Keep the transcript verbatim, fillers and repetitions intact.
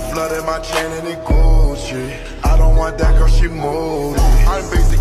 flooded my chain and it Gucci. I don't want that girl, she moody. I'm basic